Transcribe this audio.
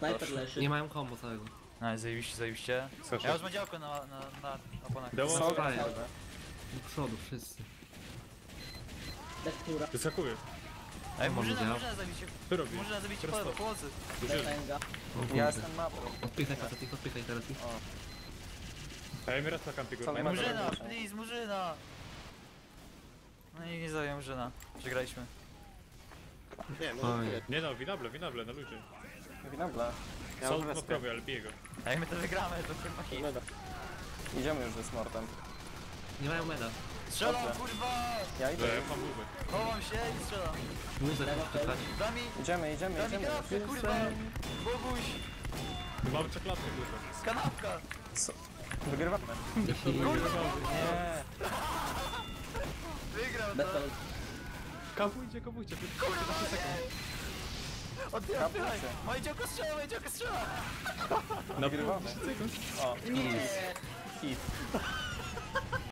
Snajper leży. Nie mają kombo całego. No, zajebiście, zajebiście. Słyszę. Ja już mam działko na oponach. Demon Są. strzela. Do przodu wszyscy. Dektura. Wyskakuje. Ej, Mam murzyna, dział. murzyna zabicie. Co robi? Murzyna zabicie Prosto. pomocy. Już jest. Defenga. O kurde. Ja jestem mapą. Odpychaj katet, odpychaj teraz ich. Ej, mi raz na kampie go. Co Ej, ma murzyna, robić? please, murzyna. No i nie zajął murzyna. Przegraliśmy. Nie, no Oj. nie. Nie no, winable, na ludzie. Winabla. Ja Są już na wyspę. prawie, ale bije go. Ej, my to wygramy, to chyba hit. Meda. Idziemy już ze Smortem. Nie mają meda. Strzelam, Dobrze. kurwa! Ja idę. Ja mam łówek. Chowam się i strzelam. Muszę przetrwać. Dami, Idziemy. dami kanapkę, kurwa! Boguś, Mamy czeklatkę tylko. kanapka! Wygrywamy. Nie. Wygrał to! Defel. Kapujcie, Odbieraj! Kapujcie. Moje działko strzela, moje działko strzela! Wygrywamy. O, Nie! hit.